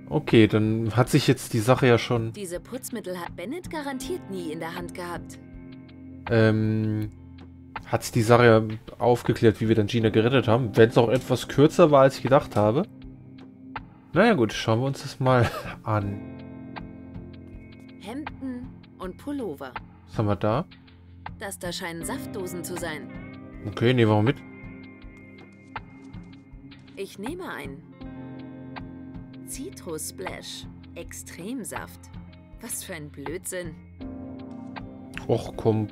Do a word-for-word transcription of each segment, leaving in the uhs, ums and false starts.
Okay, dann hat sich jetzt die Sache ja schon, Diese Putzmittel hat Bennett garantiert nie in der Hand gehabt. ähm, hat sich die Sache ja aufgeklärt, wie wir dann Gina gerettet haben. Wenn es auch etwas kürzer war, als ich gedacht habe. Naja gut, schauen wir uns das mal an. Hemden und Pullover. Was haben wir da? Das da scheinen Saftdosen zu sein. Okay, nehmen wir mal mit. Ich nehme einen. Citrus Splash. Extremsaft. Was für ein Blödsinn. Och, komm.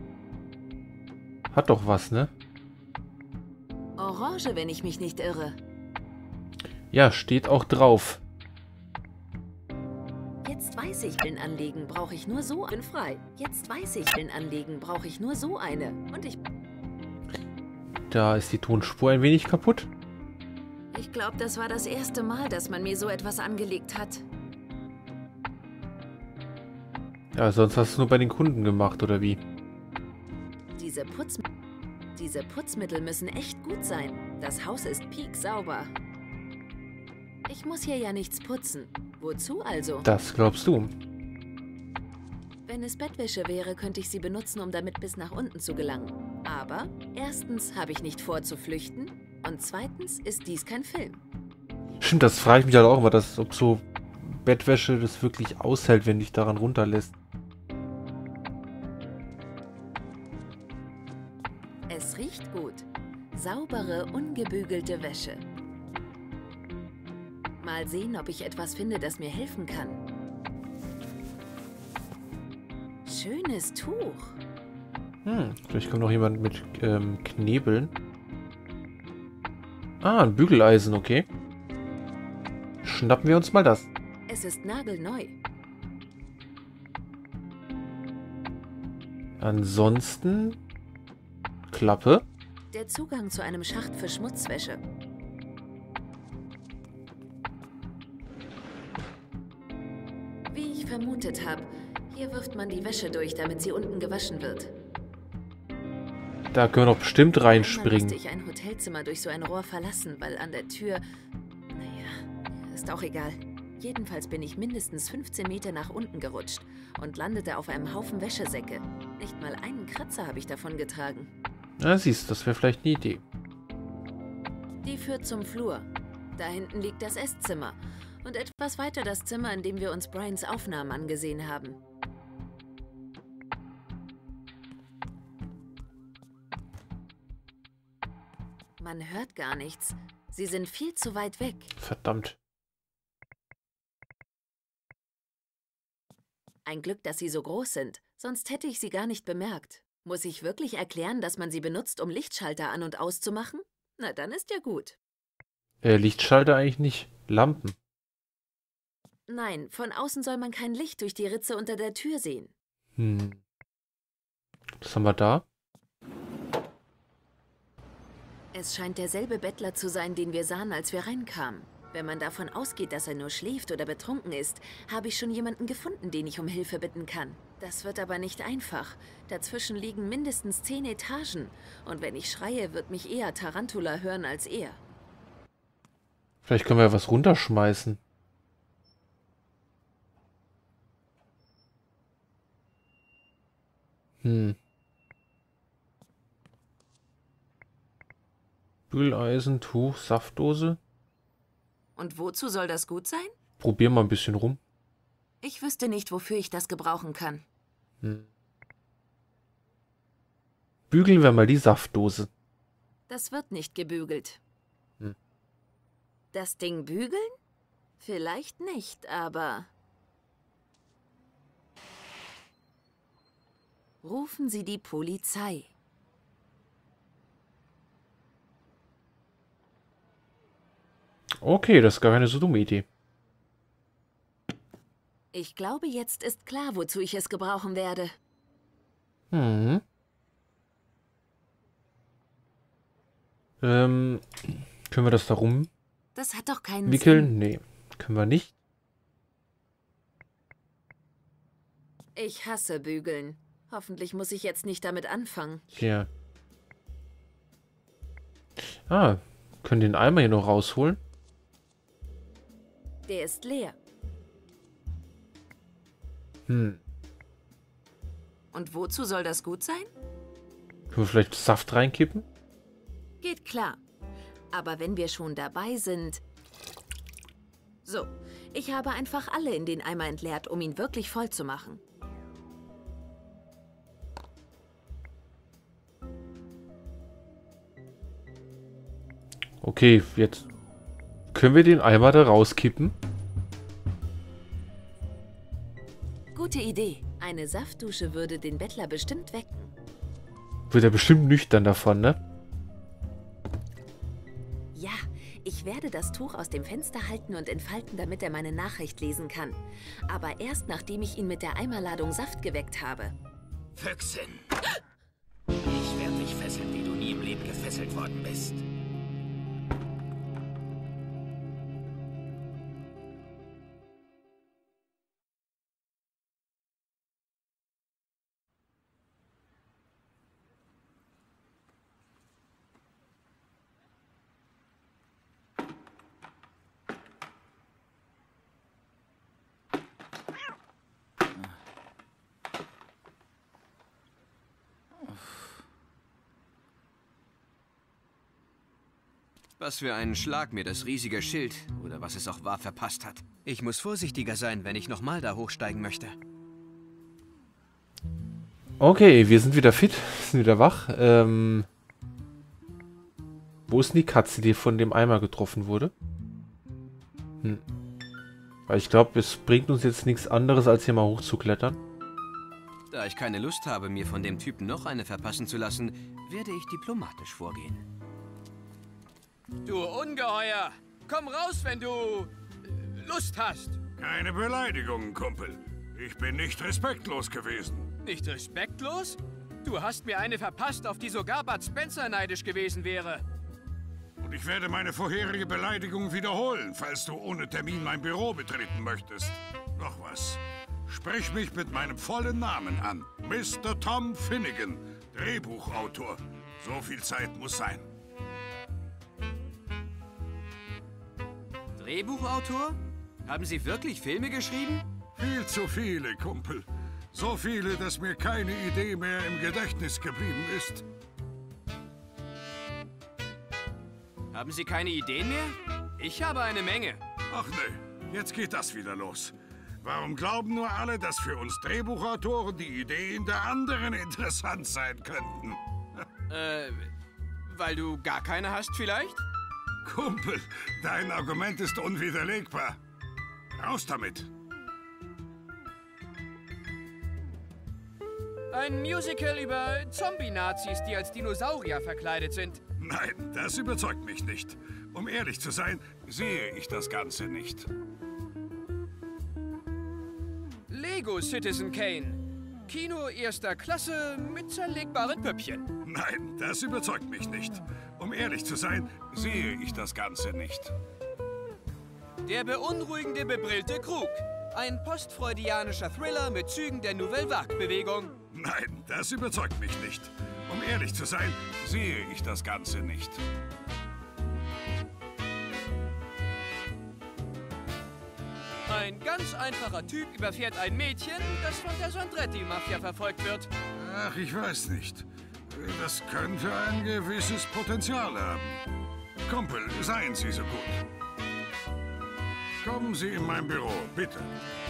Hat doch was, ne? Orange, wenn ich mich nicht irre. Ja, steht auch drauf. Jetzt weiß ich, Pillen anlegen brauche ich nur so einen frei. Jetzt weiß ich, Pillen anlegen brauche ich nur so eine. Und ich... Da ist die Tonspur ein wenig kaputt. Ich glaube, das war das erste Mal, dass man mir so etwas angelegt hat. Ja, sonst hast du es nur bei den Kunden gemacht, oder wie? Diese Putz... Diese Putzmittel müssen echt gut sein. Das Haus ist pieksauber. Ich muss hier ja nichts putzen. Wozu also? Das glaubst du. Wenn es Bettwäsche wäre, könnte ich sie benutzen, um damit bis nach unten zu gelangen. Aber erstens habe ich nicht vor zu flüchten und zweitens ist dies kein Film. Stimmt, das frage ich mich halt auch immer, dass, ob so Bettwäsche das wirklich aushält, wenn dich daran runterlässt. Es riecht gut. Saubere, ungebügelte Wäsche. Mal sehen, ob ich etwas finde, das mir helfen kann. Schönes Tuch. Hm, vielleicht kommt noch jemand mit ähm, Knebeln. Ah, ein Bügeleisen, okay. Schnappen wir uns mal das. Es ist nagelneu. Ansonsten... Klappe. Der Zugang zu einem Schacht für Schmutzwäsche. Wie ich vermutet habe, hier wirft man die Wäsche durch, damit sie unten gewaschen wird. Da können wir doch bestimmt Einmal reinspringen. musste ich ein Hotelzimmer durch so ein Rohr verlassen, weil an der Tür... Naja, ist auch egal. Jedenfalls bin ich mindestens fünfzehn Meter nach unten gerutscht und landete auf einem Haufen Wäschesäcke. Nicht mal einen Kratzer habe ich davon getragen. Na, siehst du, das wäre vielleicht eine Idee. Die führt zum Flur. Da hinten liegt das Esszimmer. Und etwas weiter das Zimmer, in dem wir uns Brians Aufnahmen angesehen haben. Man hört gar nichts. Sie sind viel zu weit weg. Verdammt. Ein Glück, dass sie so groß sind. Sonst hätte ich sie gar nicht bemerkt. Muss ich wirklich erklären, dass man sie benutzt, um Lichtschalter an- und auszumachen? Na, dann ist ja gut. Äh, Lichtschalter eigentlich nicht. Lampen. Nein, von außen soll man kein Licht durch die Ritze unter der Tür sehen. Hm. Was haben wir da? Es scheint derselbe Bettler zu sein, den wir sahen, als wir reinkamen. Wenn man davon ausgeht, dass er nur schläft oder betrunken ist, habe ich schon jemanden gefunden, den ich um Hilfe bitten kann. Das wird aber nicht einfach. Dazwischen liegen mindestens zehn Etagen. Und wenn ich schreie, wird mich eher Tarantula hören als er. Vielleicht können wir ja was runterschmeißen. Hm. Bügeleisen, Tuch, Saftdose. Und wozu soll das gut sein? Probier mal ein bisschen rum. Ich wüsste nicht, wofür ich das gebrauchen kann. Hm. Bügeln wir mal die Saftdose. Das wird nicht gebügelt. Hm. Das Ding bügeln? Vielleicht nicht, aber... Rufen Sie die Polizei. Okay, das ist gar keine so dumme Idee. Ich glaube, jetzt ist klar, wozu ich es gebrauchen werde. Hm. Ähm, können wir das da rumwickeln? Das hat doch keinen Sinn. Nee, können wir nicht. Ich hasse Bügeln. Hoffentlich muss ich jetzt nicht damit anfangen. Tja. Ah, können den Eimer hier noch rausholen? Der ist leer. Hm. Und wozu soll das gut sein? Können wir vielleicht Saft reinkippen? Geht klar. Aber wenn wir schon dabei sind... So, ich habe einfach alle in den Eimer entleert, um ihn wirklich voll zu machen. Okay, jetzt können wir den Eimer da rauskippen. Gute Idee. Eine Saftdusche würde den Bettler bestimmt wecken. Wird er bestimmt nüchtern davon, ne? Ja, ich werde das Tuch aus dem Fenster halten und entfalten, damit er meine Nachricht lesen kann. Aber erst nachdem ich ihn mit der Eimerladung Saft geweckt habe. Füchsin! Ich werde dich fesseln, wie du nie im Leben gefesselt worden bist. Was für einen Schlag mir das riesige Schild, oder was es auch war, verpasst hat. Ich muss vorsichtiger sein, wenn ich nochmal da hochsteigen möchte. Okay, wir sind wieder fit, sind wieder wach. Ähm, wo ist denn die Katze, die von dem Eimer getroffen wurde? Hm. Weil ich glaube, es bringt uns jetzt nichts anderes, als hier mal hochzuklettern. Da ich keine Lust habe, mir von dem Typen noch eine verpassen zu lassen, werde ich diplomatisch vorgehen. Du Ungeheuer! Komm raus, wenn du äh, Lust hast. Keine Beleidigung, Kumpel. Ich bin nicht respektlos gewesen. Nicht respektlos? Du hast mir eine verpasst, auf die sogar Bud Spencer neidisch gewesen wäre. Und ich werde meine vorherige Beleidigung wiederholen, falls du ohne Termin mein Büro betreten möchtest. Noch was. Sprich mich mit meinem vollen Namen an. Mister Tom Finnegan, Drehbuchautor. So viel Zeit muss sein. Drehbuchautor? Haben Sie wirklich Filme geschrieben? Viel zu viele, Kumpel. So viele, dass mir keine Idee mehr im Gedächtnis geblieben ist. Haben Sie keine Ideen mehr? Ich habe eine Menge. Ach ne, jetzt geht das wieder los. Warum glauben nur alle, dass für uns Drehbuchautoren die Ideen der anderen interessant sein könnten? Äh, weil du gar keine hast vielleicht? Kumpel, dein Argument ist unwiderlegbar. Raus damit. Ein Musical über Zombie-Nazis, die als Dinosaurier verkleidet sind. Nein, das überzeugt mich nicht. Um ehrlich zu sein, sehe ich das Ganze nicht. Lego Citizen Kane. Kino erster Klasse mit zerlegbaren Püppchen. Nein, das überzeugt mich nicht. Um ehrlich zu sein, sehe ich das Ganze nicht. Der beunruhigende bebrillte Krug. Ein postfreudianischer Thriller mit Zügen der Nouvelle Vague-Bewegung. Nein, das überzeugt mich nicht. Um ehrlich zu sein, sehe ich das Ganze nicht. Ein ganz einfacher Typ überfährt ein Mädchen, das von der Sandretti-Mafia verfolgt wird. Ach, ich weiß nicht. Das könnte ein gewisses Potenzial haben. Kumpel, seien Sie so gut. Kommen Sie in mein Büro, bitte.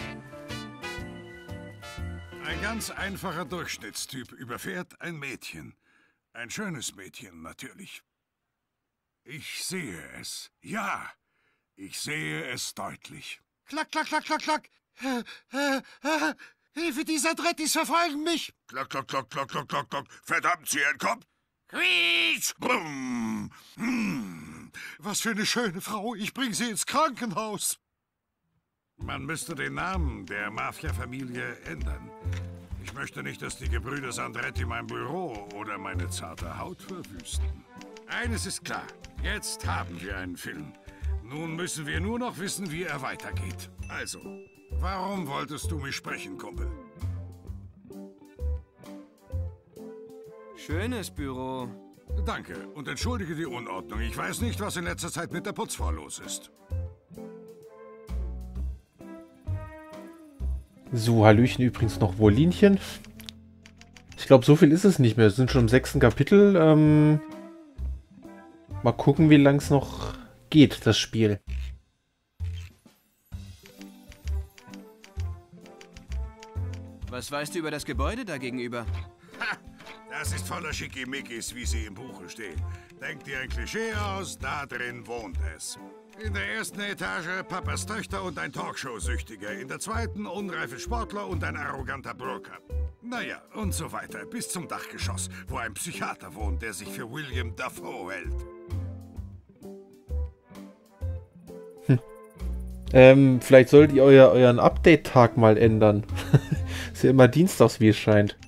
Ein ganz einfacher Durchschnittstyp überfährt ein Mädchen. Ein schönes Mädchen, natürlich. Ich sehe es. Ja, ich sehe es deutlich. Klack, klack, klack, klack, klack. Äh, äh, äh, Hilfe, die Sandrettis verfolgen mich. Klack, klack, klack, klack, klack, klack, klack. Verdammt, Sie entkommt. Quietsch! Brumm. Hm. Was für eine schöne Frau. Ich bringe sie ins Krankenhaus. Man müsste den Namen der Mafia-Familie ändern. Ich möchte nicht, dass die Gebrüder Sandretti mein Büro oder meine zarte Haut verwüsten. Eines ist klar. Jetzt haben wir einen Film. Nun müssen wir nur noch wissen, wie er weitergeht. Also, warum wolltest du mich sprechen, Kumpel? Schönes Büro. Danke und entschuldige die Unordnung. Ich weiß nicht, was in letzter Zeit mit der Putzfrau los ist. So, Hallöchen übrigens noch Wolinchen. Ich glaube, so viel ist es nicht mehr. Wir sind schon im sechsten Kapitel. Ähm, mal gucken, wie lang es noch geht, das Spiel. Was weißt du über das Gebäude da gegenüber? Ha! Das ist voller Schickimickis, wie sie im Buche stehen. Denk dir ein Klischee aus, da drin wohnt es. In der ersten Etage Papas Töchter und ein Talkshow-Süchtiger. In der zweiten unreife Sportler und ein arroganter Broker. Naja, und so weiter, bis zum Dachgeschoss, wo ein Psychiater wohnt, der sich für William Dafoe hält. Hm. Ähm, vielleicht solltet ihr euer, euren Update-Tag mal ändern. Ist ja immer dienstags, wie es scheint.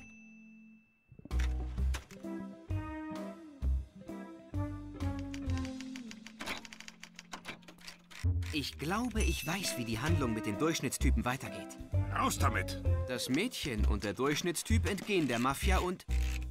Ich glaube, ich weiß, wie die Handlung mit den Durchschnittstypen weitergeht. Raus damit! Das Mädchen und der Durchschnittstyp entgehen der Mafia und...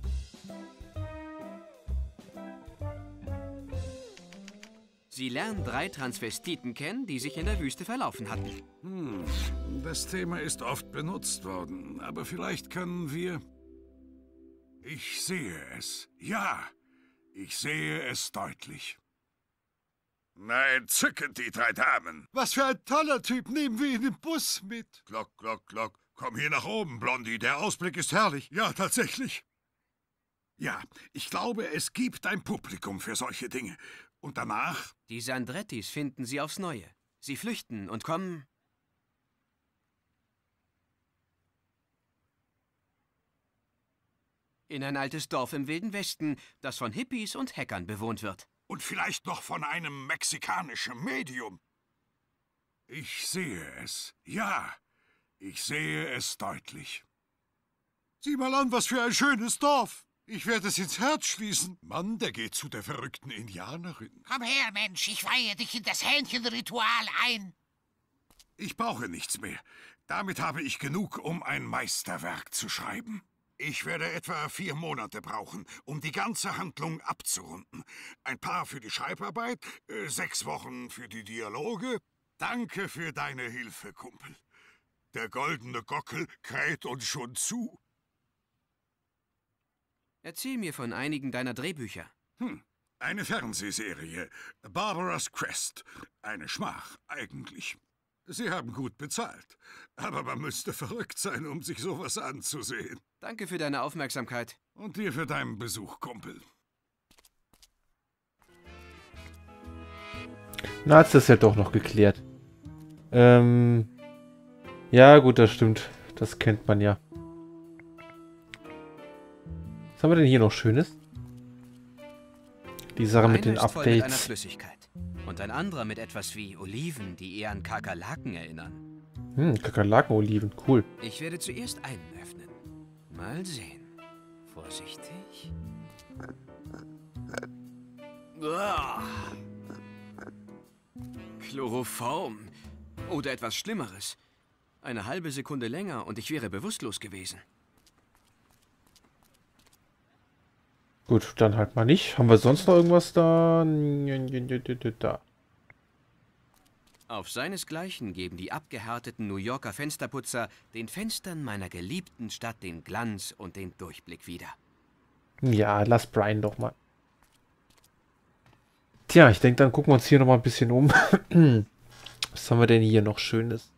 Sie lernen drei Transvestiten kennen, die sich in der Wüste verlaufen hatten. Hm, das Thema ist oft benutzt worden, aber vielleicht können wir... Ich sehe es. Ja, ich sehe es deutlich. Na, entzückend, die drei Damen. Was für ein toller Typ. Nehmen wir ihn im Bus mit. Glock, glock, glock. Komm hier nach oben, Blondie. Der Ausblick ist herrlich. Ja, tatsächlich. Ja, ich glaube, es gibt ein Publikum für solche Dinge. Und danach? Die Sandrettis finden sie aufs Neue. Sie flüchten und kommen... in ein altes Dorf im Wilden Westen, das von Hippies und Hackern bewohnt wird. Und vielleicht noch von einem mexikanischen Medium. Ich sehe es. Ja, ich sehe es deutlich. Sieh mal an, was für ein schönes Dorf. Ich werde es ins Herz schließen. Mann, der geht zu der verrückten Indianerin. Komm her, Mensch, ich weihe dich in das Hähnchenritual ein. Ich brauche nichts mehr. Damit habe ich genug, um ein Meisterwerk zu schreiben. Ich werde etwa vier Monate brauchen, um die ganze Handlung abzurunden. Ein paar für die Schreibarbeit, äh, sechs Wochen für die Dialoge. Danke für deine Hilfe, Kumpel. Der goldene Gockel kräht uns schon zu. Erzähl mir von einigen deiner Drehbücher. Hm, eine Fernsehserie. Barbara's Quest. Eine Schmach, eigentlich. Sie haben gut bezahlt. Aber man müsste verrückt sein, um sich sowas anzusehen. Danke für deine Aufmerksamkeit. Und dir für deinen Besuch, Kumpel. Na, hat es das ja doch noch geklärt. Ähm... Ja, gut, das stimmt. Das kennt man ja. Was haben wir denn hier noch Schönes? Die Sache mit den Einer ist voll mit einer Updates. Flüssigkeit. Und ein anderer mit etwas wie Oliven, die eher an Kakerlaken erinnern. Hm, Kakerlaken-Oliven, cool. Ich werde zuerst einen öffnen. Mal sehen. Vorsichtig. Uah. Chloroform. Oder etwas Schlimmeres. Eine halbe Sekunde länger und ich wäre bewusstlos gewesen. Gut, dann halt mal nicht. Haben wir sonst noch irgendwas da? Da. Auf seinesgleichen geben die abgehärteten New Yorker Fensterputzer den Fenstern meiner geliebten Stadt den Glanz und den Durchblick wieder. Ja, lass Brian doch mal. Tja, ich denke, dann gucken wir uns hier noch mal ein bisschen um. Was haben wir denn hier noch Schönes?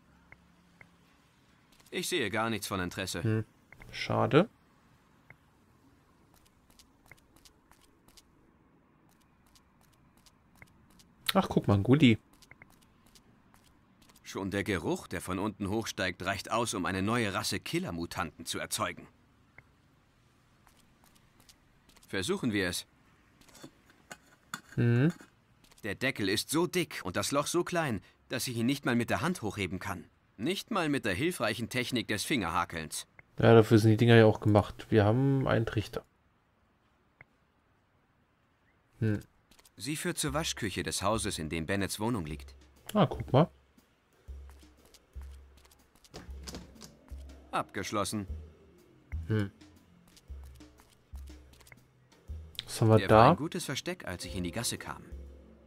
Ich sehe gar nichts von Interesse. Hm. Schade. Ach, guck mal, ein Goodie. Schon der Geruch, der von unten hochsteigt, reicht aus, um eine neue Rasse Killer-Mutanten zu erzeugen. Versuchen wir es. Hm. Der Deckel ist so dick und das Loch so klein, dass ich ihn nicht mal mit der Hand hochheben kann. Nicht mal mit der hilfreichen Technik des Fingerhakelns. Ja, dafür sind die Dinger ja auch gemacht. Wir haben einen Trichter. Hm. Sie führt zur Waschküche des Hauses, in dem Bennets Wohnung liegt. Ah, guck mal. Abgeschlossen. Hm. Was haben wir Der war da? ein gutes Versteck, als ich in die Gasse kam.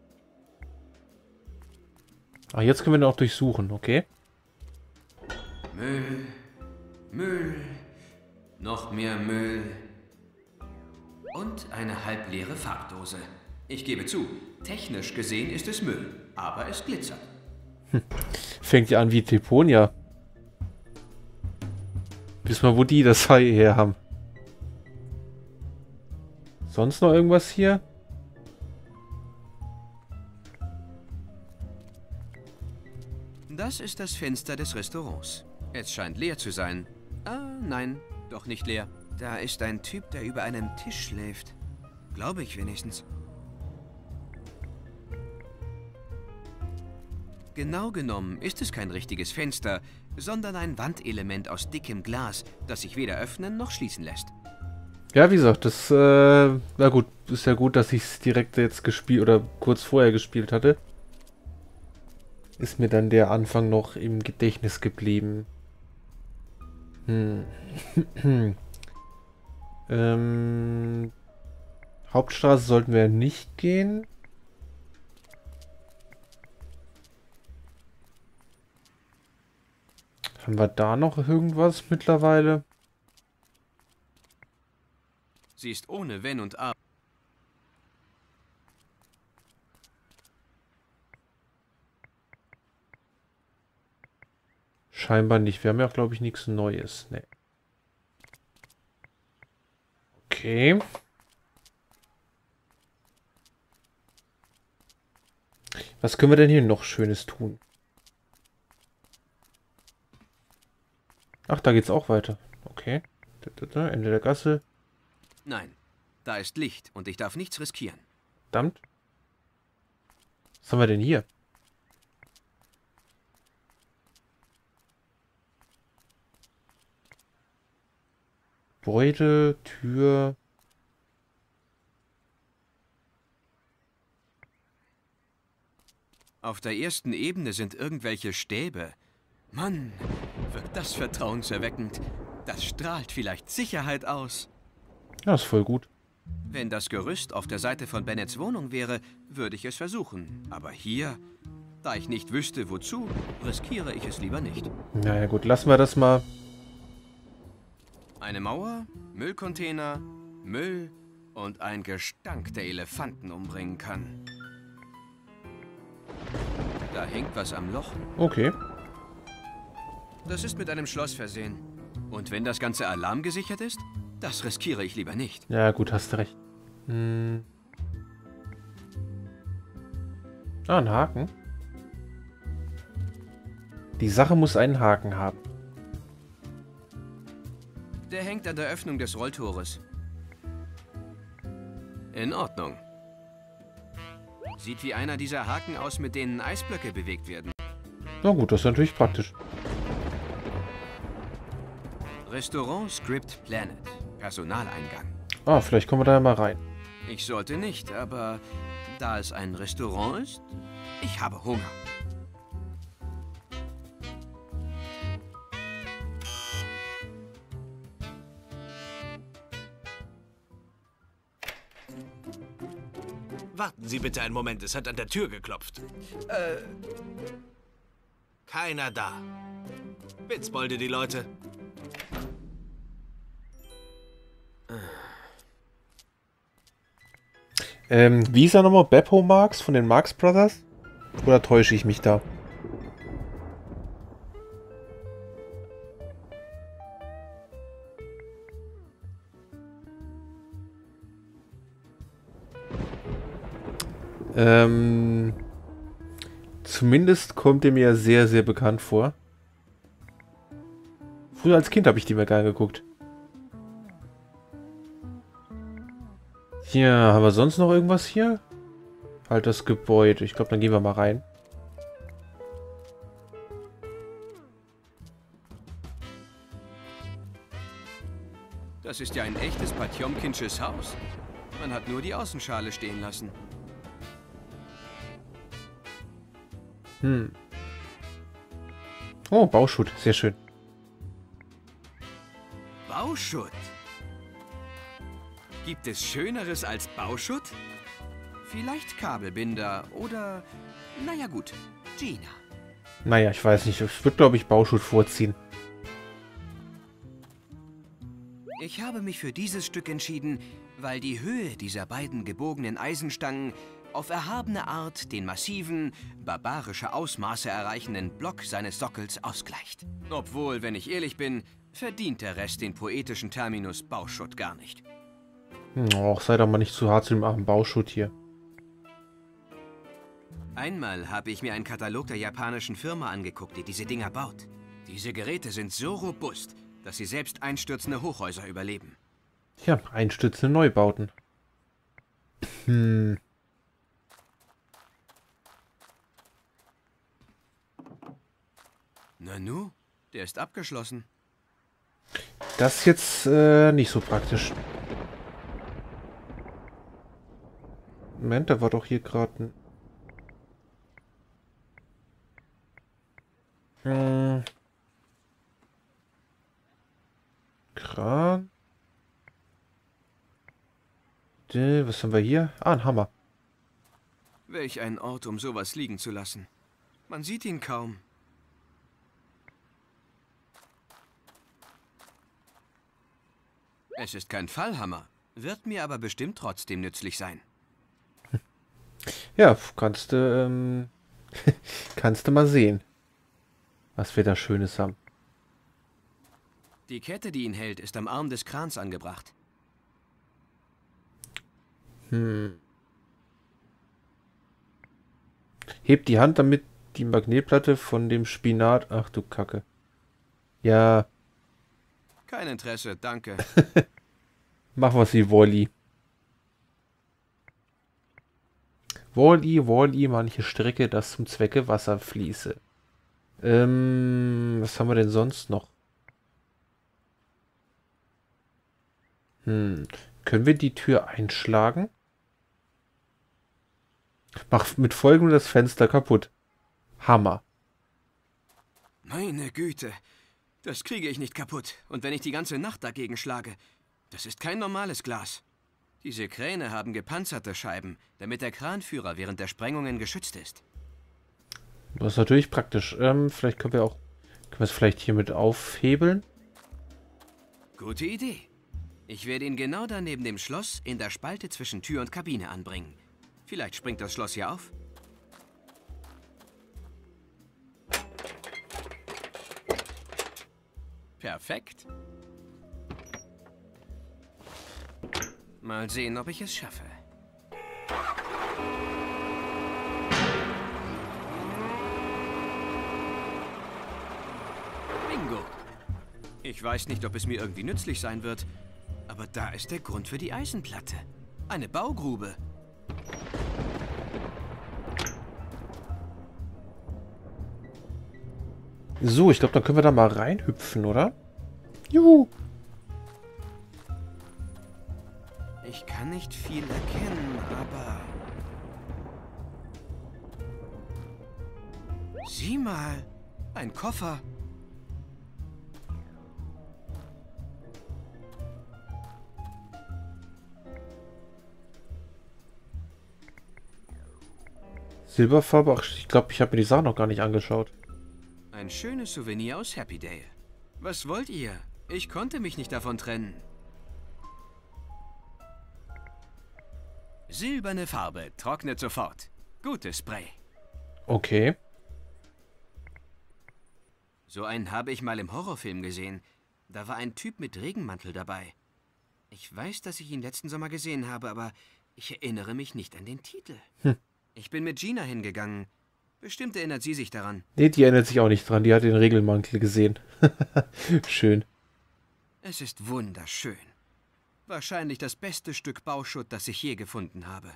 Ah, jetzt können wir den auch durchsuchen, okay? Müll, Müll, noch mehr Müll und eine halbleere Farbdose. Ich gebe zu, technisch gesehen ist es Müll, aber es glitzert. Hm. Fängt ja an wie Teponia. Wissen wir, wo die das her haben. Sonst noch irgendwas hier? Das ist das Fenster des Restaurants. Es scheint leer zu sein. Ah, nein, doch nicht leer. Da ist ein Typ, der über einem Tisch schläft. Glaube ich wenigstens. Genau genommen ist es kein richtiges Fenster, sondern ein Wandelement aus dickem Glas, das sich weder öffnen noch schließen lässt. Ja, wie gesagt, das, äh, na gut, ist ja gut, dass ich es direkt jetzt gespielt oder kurz vorher gespielt hatte. Ist mir dann der Anfang noch im Gedächtnis geblieben. Hm. ähm, Hauptstraße sollten wir nicht gehen. Haben wir da noch irgendwas mittlerweile? Sie ist ohne Wenn und Aber. Scheinbar nicht. Wir haben ja, glaube ich, nichts Neues. Nee. Okay. Was können wir denn hier noch Schönes tun? Ach, da geht's auch weiter. Okay. Ende der Gasse. Nein, da ist Licht und ich darf nichts riskieren. Verdammt. Was haben wir denn hier? Gebäude, Tür. Auf der ersten Ebene sind irgendwelche Stäbe. Mann, wirkt das vertrauenserweckend. Das strahlt vielleicht Sicherheit aus. Ja, ist voll gut. Wenn das Gerüst auf der Seite von Bennets Wohnung wäre, würde ich es versuchen. Aber hier, da ich nicht wüsste, wozu, riskiere ich es lieber nicht. Naja gut, lassen wir das mal. Eine Mauer, Müllcontainer, Müll und ein Gestank, der Elefanten umbringen kann. Da hängt was am Loch. Okay. Das ist mit einem Schloss versehen. Und wenn das Ganze alarmgesichert ist, das riskiere ich lieber nicht. Ja gut, hast du recht. Hm. Ah, ein Haken. Die Sache muss einen Haken haben. Der hängt an der Öffnung des Rolltores. In Ordnung. Sieht wie einer dieser Haken aus, mit denen Eisblöcke bewegt werden. Na gut, das ist natürlich praktisch. Restaurant Script Planet. Personaleingang. Ah, vielleicht kommen wir da ja mal rein. Ich sollte nicht, aber da es ein Restaurant ist, ich habe Hunger. Warten Sie bitte einen Moment, es hat an der Tür geklopft. Äh. Keiner da. Witzbolde die Leute. Ähm, wie ist er nochmal? Beppo Marx von den Marx Brothers? Oder täusche ich mich da? Ähm, zumindest kommt er mir sehr, sehr bekannt vor. Früher als Kind habe ich die mir gerne geguckt. Hier, haben wir sonst noch irgendwas hier? Halt das Gebäude. Ich glaube, dann gehen wir mal rein. Das ist ja ein echtes Potjomkinsches Haus. Man hat nur die Außenschale stehen lassen. Hm. Oh, Bauschutt. Sehr schön. Bauschutt? Gibt es Schöneres als Bauschutt? Vielleicht Kabelbinder oder... Naja gut, Gina. Naja, ich weiß nicht. Ich würde, glaube ich, Bauschutt vorziehen. Ich habe mich für dieses Stück entschieden, weil die Höhe dieser beiden gebogenen Eisenstangen auf erhabene Art den massiven, barbarische Ausmaße erreichenden Block seines Sockels ausgleicht. Obwohl, wenn ich ehrlich bin, verdient der Rest den poetischen Terminus Bauschutt gar nicht. Och, sei doch mal nicht zu hart zu dem armen Bauschutt hier. Einmal habe ich mir einen Katalog der japanischen Firma angeguckt, die diese Dinger baut. Diese Geräte sind so robust, dass sie selbst einstürzende Hochhäuser überleben. Ja, einstürzende Neubauten. Hm. Nanu, der ist abgeschlossen. Das ist jetzt äh, nicht so praktisch. Moment, da war doch hier gerade ein... Hm. Kran. Dä, was haben wir hier? Ah, ein Hammer. Welch ein Ort, um sowas liegen zu lassen. Man sieht ihn kaum. Es ist kein Fallhammer, wird mir aber bestimmt trotzdem nützlich sein. Ja, kannst du, ähm, kannst du mal sehen, was wir da Schönes haben. Die Kette, die ihn hält, ist am Arm des Krans angebracht. Hm. Hebt die Hand, damit die Magnetplatte von dem Spinat... Ach du Kacke. Ja, Kein Interesse, danke. mach was wie Wall-E. Wall-E, Wall-E, manche Strecke, das zum Zwecke Wasser fließe. Ähm, was haben wir denn sonst noch? Hm, können wir die Tür einschlagen? Mach mit Folgen das Fenster kaputt. Hammer. Meine Güte, das kriege ich nicht kaputt. Und wenn ich die ganze Nacht dagegen schlage, das ist kein normales Glas. Diese Kräne haben gepanzerte Scheiben, damit der Kranführer während der Sprengungen geschützt ist. Das ist natürlich praktisch. Ähm, vielleicht können wir auch, können wir es vielleicht hiermit aufhebeln. Gute Idee. Ich werde ihn genau da neben dem Schloss in der Spalte zwischen Tür und Kabine anbringen. Vielleicht springt das Schloss hier auf. Perfekt. Mal sehen, ob ich es schaffe. Bingo. Ich weiß nicht, ob es mir irgendwie nützlich sein wird, aber da ist der Grund für die Eisenplatte. Eine Baugrube. So, ich glaube, dann können wir da mal reinhüpfen, oder? Juhu. Ich kann nicht viel erkennen, aber... Sieh mal, ein Koffer. Silberfarbe, ach, ich glaube, ich habe mir die Sache noch gar nicht angeschaut. Ein schönes Souvenir aus Happydale. Was wollt ihr? Ich konnte mich nicht davon trennen. Silberne Farbe, trocknet sofort. Gutes Spray. Okay. So einen habe ich mal im Horrorfilm gesehen. Da war ein Typ mit Regenmantel dabei. Ich weiß, dass ich ihn letzten Sommer gesehen habe, aber ich erinnere mich nicht an den Titel. Hm. Ich bin mit Gina hingegangen. Bestimmt erinnert sie sich daran. Nee, die erinnert sich auch nicht dran. Die hat den Regelmantel gesehen. Schön. Es ist wunderschön. Wahrscheinlich das beste Stück Bauschutt, das ich je gefunden habe.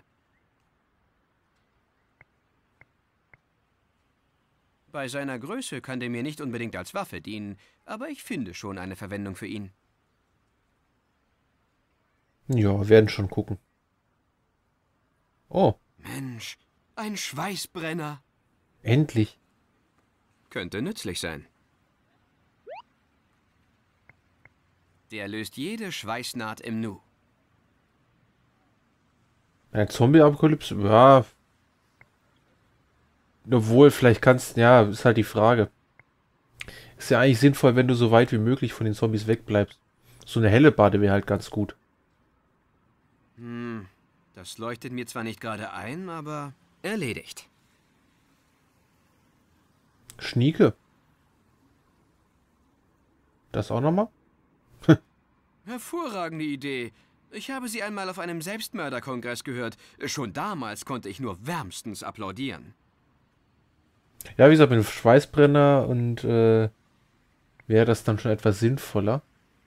Bei seiner Größe kann der mir nicht unbedingt als Waffe dienen, aber ich finde schon eine Verwendung für ihn. Ja, wir werden schon gucken. Oh, Mensch, ein Schweißbrenner. endlich. Könnte nützlich sein. Der löst jede Schweißnaht im Nu. Eine Zombie-Apokalypse? Ja. Obwohl, vielleicht kannst du... Ja, ist halt die Frage. Ist ja eigentlich sinnvoll, wenn du so weit wie möglich von den Zombies wegbleibst. So eine helle Bade wäre halt ganz gut. Hm, das leuchtet mir zwar nicht gerade ein, aber erledigt. Schnieke. Das auch nochmal? Hervorragende Idee. Ich habe sie einmal auf einem Selbstmörderkongress gehört. Schon damals konnte ich nur wärmstens applaudieren. Ja, wie gesagt, mit dem Schweißbrenner und äh, wäre das dann schon etwas sinnvoller.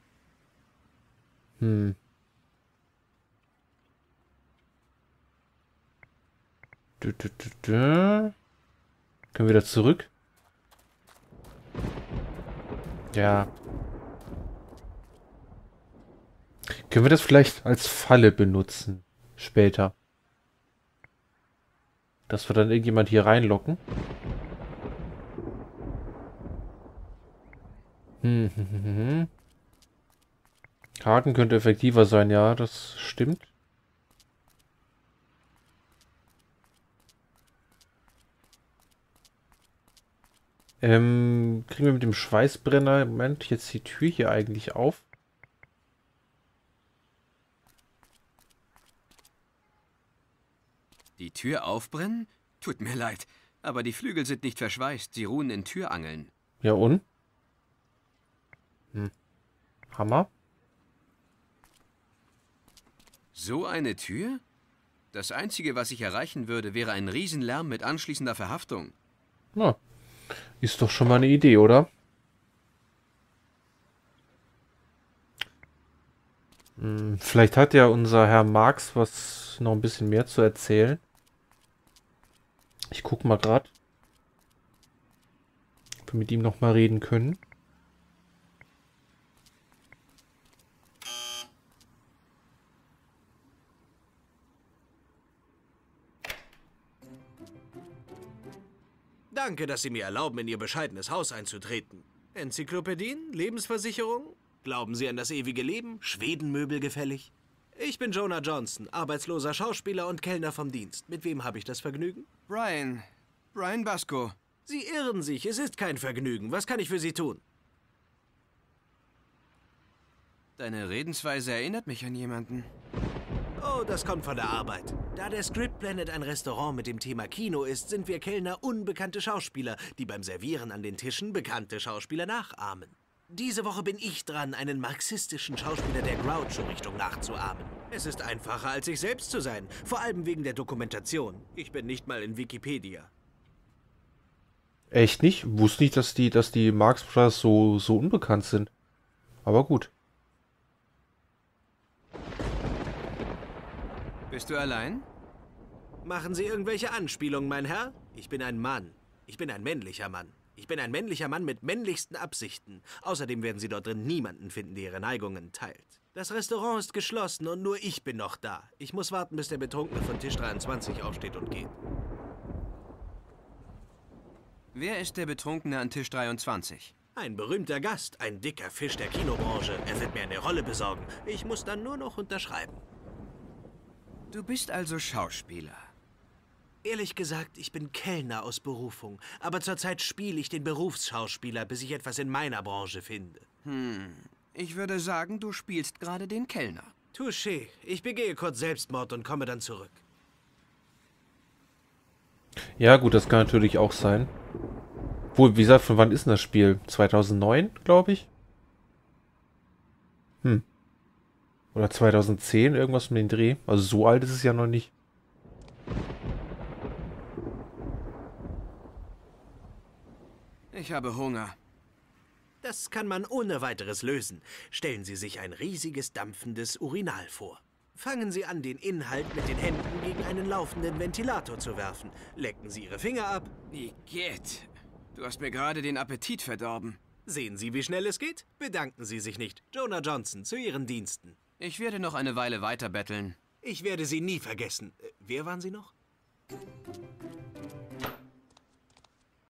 Hm. Dü, dü, dü, dü. Können wir wieder zurück? Ja. Können wir das vielleicht als Falle benutzen? Später. Dass wir dann irgendjemand hier reinlocken? Hm, hm, hm, hm. Haken könnte effektiver sein, ja, das stimmt. Ähm, kriegen wir mit dem Schweißbrenner, Moment, jetzt die Tür hier eigentlich auf? Die Tür aufbrennen? Tut mir leid, aber die Flügel sind nicht verschweißt. Sie ruhen in Türangeln. Ja und? Hm. Hammer? So eine Tür? Das Einzige, was ich erreichen würde, wäre ein Riesenlärm mit anschließender Verhaftung. Na, ist doch schon mal eine Idee, oder? Hm, vielleicht hat ja unser Herr Marx was noch ein bisschen mehr zu erzählen. Ich guck mal gerade, ob wir mit ihm noch mal reden können. Danke, dass Sie mir erlauben, in Ihr bescheidenes Haus einzutreten. Enzyklopädien? Lebensversicherung? Glauben Sie an das ewige Leben? Schwedenmöbel gefällig? Ich bin Jonah Johnson, arbeitsloser Schauspieler und Kellner vom Dienst. Mit wem habe ich das Vergnügen? Brian. Brian Basco. Sie irren sich, es ist kein Vergnügen. Was kann ich für Sie tun? Deine Redensweise erinnert mich an jemanden. Oh, das kommt von der Arbeit. Da der Script Planet ein Restaurant mit dem Thema Kino ist, sind wir Kellner unbekannte Schauspieler, die beim Servieren an den Tischen bekannte Schauspieler nachahmen. Diese Woche bin ich dran, einen marxistischen Schauspieler der Groucho-Richtung nachzuahmen. Es ist einfacher, als ich selbst zu sein, vor allem wegen der Dokumentation. Ich bin nicht mal in Wikipedia. Echt nicht? Wusste nicht, dass die, dass die Marx Brothers so, so unbekannt sind. Aber gut. Bist du allein? Machen Sie irgendwelche Anspielungen, mein Herr? Ich bin ein Mann. Ich bin ein männlicher Mann. Ich bin ein männlicher Mann mit männlichsten Absichten. Außerdem werden Sie dort drin niemanden finden, der Ihre Neigungen teilt. Das Restaurant ist geschlossen und nur ich bin noch da. Ich muss warten, bis der Betrunkene von Tisch dreiundzwanzig aufsteht und geht. Wer ist der Betrunkene an Tisch dreiundzwanzig? Ein berühmter Gast, ein dicker Fisch der Kinobranche. Er wird mir eine Rolle besorgen. Ich muss dann nur noch unterschreiben. Du bist also Schauspieler. Ehrlich gesagt, ich bin Kellner aus Berufung. Aber zurzeit spiele ich den Berufsschauspieler, bis ich etwas in meiner Branche finde. Hm, ich würde sagen, du spielst gerade den Kellner. Touché. Ich begehe kurz Selbstmord und komme dann zurück. Ja gut, das kann natürlich auch sein. Wohl, wie gesagt, von wann ist denn das Spiel? zweitausendneun, glaube ich? Hm. Oder zweitausendzehn, irgendwas um den Dreh. Also so alt ist es ja noch nicht. Ich habe Hunger. Das kann man ohne weiteres lösen. Stellen Sie sich ein riesiges, dampfendes Urinal vor. Fangen Sie an, den Inhalt mit den Händen gegen einen laufenden Ventilator zu werfen. Lecken Sie Ihre Finger ab. Igitt, du hast mir gerade den Appetit verdorben. Sehen Sie, wie schnell es geht? Bedanken Sie sich nicht. Jonah Johnson, zu Ihren Diensten. Ich werde noch eine Weile weiter betteln. Ich werde Sie nie vergessen. Äh, wer waren Sie noch?